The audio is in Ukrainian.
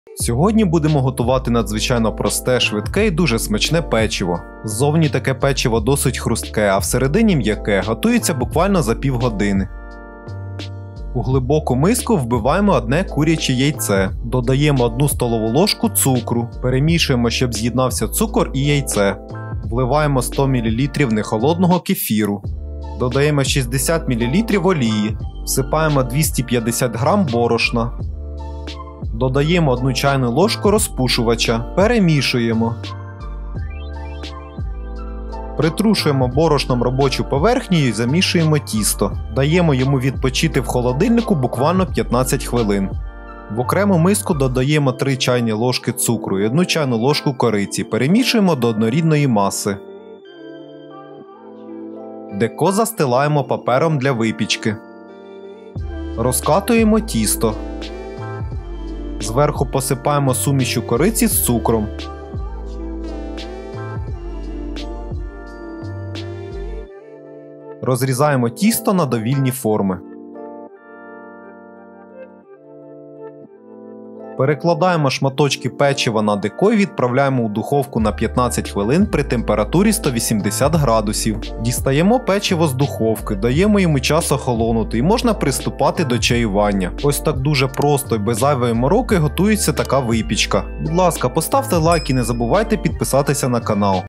Сьогодні будемо готувати надзвичайно просте, швидке і дуже смачне печиво. Ззовні таке печиво досить хрустке, а всередині м'яке, готується буквально за півгодини. У глибоку миску вбиваємо одне куряче яйце, додаємо 1 столову ложку цукру, перемішуємо, щоб з'єднався цукор і яйце. Вливаємо 100 мл нехолодного кефіру. Додаємо 60 мл олії, всипаємо 250 г борошна. Додаємо 1 чайну ложку розпушувача, перемішуємо. Притрушуємо борошном робочу поверхню і замішуємо тісто. Даємо йому відпочити в холодильнику буквально 15 хвилин. В окрему миску додаємо 3 чайні ложки цукру і 1 чайну ложку кориці. Перемішуємо до однорідної маси. Деко застилаємо папером для випічки. Розкатуємо тісто. Зверху посипаємо сумішю кориці з цукром. Розрізаємо тісто на довільні форми. Перекладаємо шматочки печива на деко і відправляємо у духовку на 15 хвилин при температурі 180 градусів. Дістаємо печиво з духовки, даємо йому час охолонути і можна приступати до чаювання. Ось так дуже просто і без зайвої мороки готується така випічка. Будь ласка, поставте лайк і не забувайте підписатися на канал.